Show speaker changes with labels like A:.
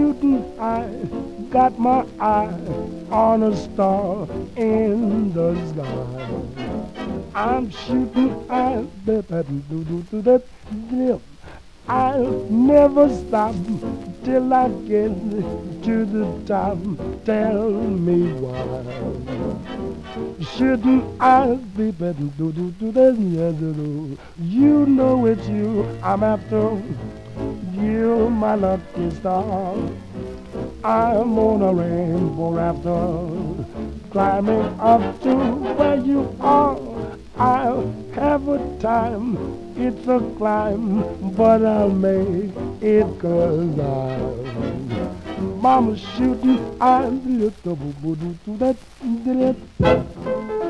A: shooting, I got my eye on a star in the sky. I'm shooting, I I'll never stop till I get to the top. Tell me why shouldn't I be better? You know it's you I'm after. You, my lucky star. I'm on a rainbow after, climbing up to where you are. I'll have a time, it's a climb, but I'll make it 'cause I'm Mama shooting, I'm the little boo boo to that.